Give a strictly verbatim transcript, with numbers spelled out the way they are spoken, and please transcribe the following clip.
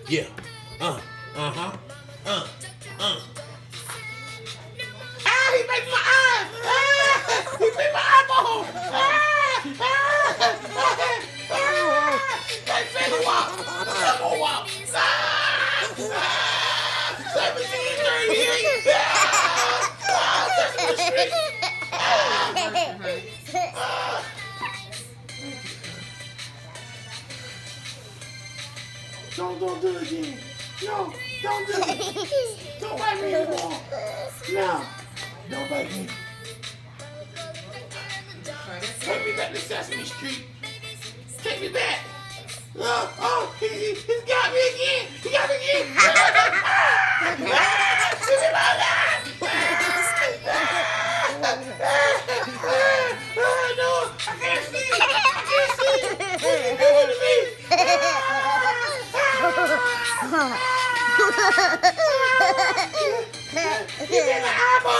Yeah. Uh. Uh huh. Uh. Uh. Ah! He made my eye. Ah! He made my eyeball. Ah! Ah! Ah! That feather walk. Double walk. Ah! Ah! Seventeen thirty-eight. Ah! Ah! Sesame Street. Ah! Ah! Don't, don't do it again. No, don't do it. Don't bite me anymore. No, don't bite me. Take me back to Sesame Street. Take me back. Oh, oh he, he, he's got me again. He got me again. Ah, give me my life. Ah, no, I can't see. I can't see. What are you doing to me? Give me my eyeball.